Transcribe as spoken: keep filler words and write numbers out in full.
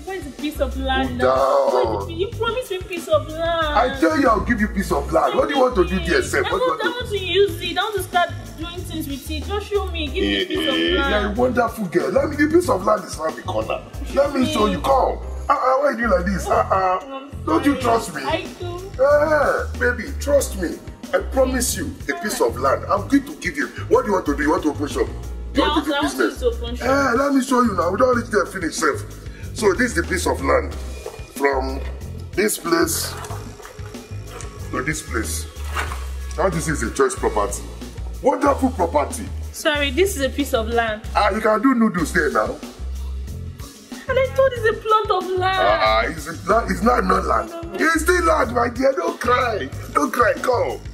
where's the piece of land now? now? You promised me piece of land. I tell you I'll give you piece of land. What do you want to do there, Seth? I want, I want to use it. I want to start doing things with it. Just show me. Give me a piece of land. You're a wonderful girl. Let me, the piece of land is around the corner. Let me show you. Come. Uh, uh, why are you doing like this? Uh, uh. Don't you trust me? I do. Uh, baby, trust me. I promise you a piece of land. I'm going to give you. What do you want to do? You want to open shop? You yeah, want to do business? To open shop. Uh, let me show you now. We don't reach there finish safe. So this is the piece of land from this place to this place. Now this is a choice property. Wonderful property. Sorry, this is a piece of land. Ah, you can do noodles there now. And I thought it's a plot of land. Ah, uh, it's, it's not no land. It's still land, my dear. Don't cry. Don't cry. Come.